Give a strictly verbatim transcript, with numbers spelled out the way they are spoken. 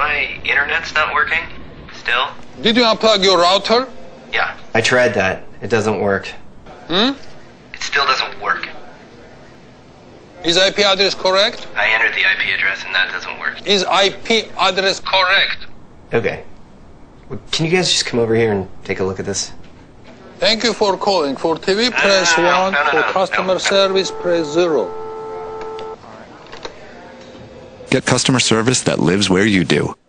My internet's not working. Still? Did you unplug your router? Yeah. I tried that. It doesn't work. Hmm? It still doesn't work. Is I P address correct? I entered the I P address and that doesn't work. Is I P address correct? Okay. Well, can you guys just come over here and take a look at this? Thank you for calling. For T V, press no, no, one. no, no, For no, customer no, no. service, press zero. Get customer service that lives where you do.